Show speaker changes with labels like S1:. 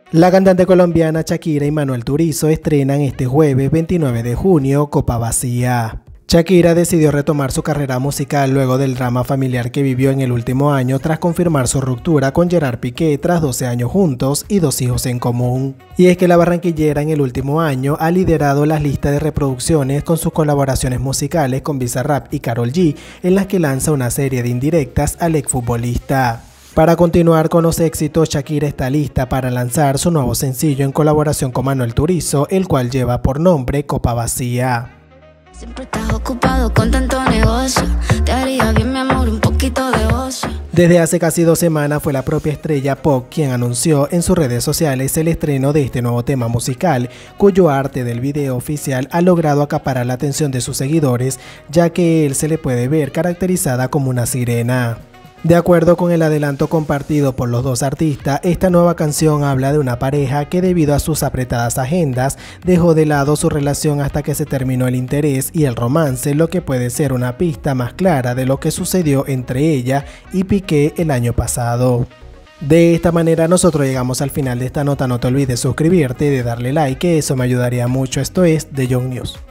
S1: La cantante colombiana Shakira y Manuel Turizo estrenan este jueves 29 de junio Copa Vacía. Shakira decidió retomar su carrera musical luego del drama familiar que vivió en el último año tras confirmar su ruptura con Gerard Piqué tras 12 años juntos y 2 hijos en común. Y es que la barranquillera en el último año ha liderado las listas de reproducciones con sus colaboraciones musicales con Bizarrap y Karol G, en las que lanza una serie de indirectas al exfutbolista. Para continuar con los éxitos, Shakira está lista para lanzar su nuevo sencillo en colaboración con Manuel Turizo, el cual lleva por nombre Copa Vacía.
S2: Siempre estás ocupado con tanto negocio, te haría bien, mi amor, un poquito de ocio.
S1: Desde hace casi 2 semanas fue la propia estrella pop quien anunció en sus redes sociales el estreno de este nuevo tema musical, cuyo arte del video oficial ha logrado acaparar la atención de sus seguidores, ya que él se le puede ver caracterizada como una sirena. De acuerdo con el adelanto compartido por los dos artistas, esta nueva canción habla de una pareja que debido a sus apretadas agendas dejó de lado su relación hasta que se terminó el interés y el romance, lo que puede ser una pista más clara de lo que sucedió entre ella y Piqué el año pasado. De esta manera nosotros llegamos al final de esta nota. No te olvides suscribirte y de darle like, que eso me ayudaría mucho. Esto es The Young News.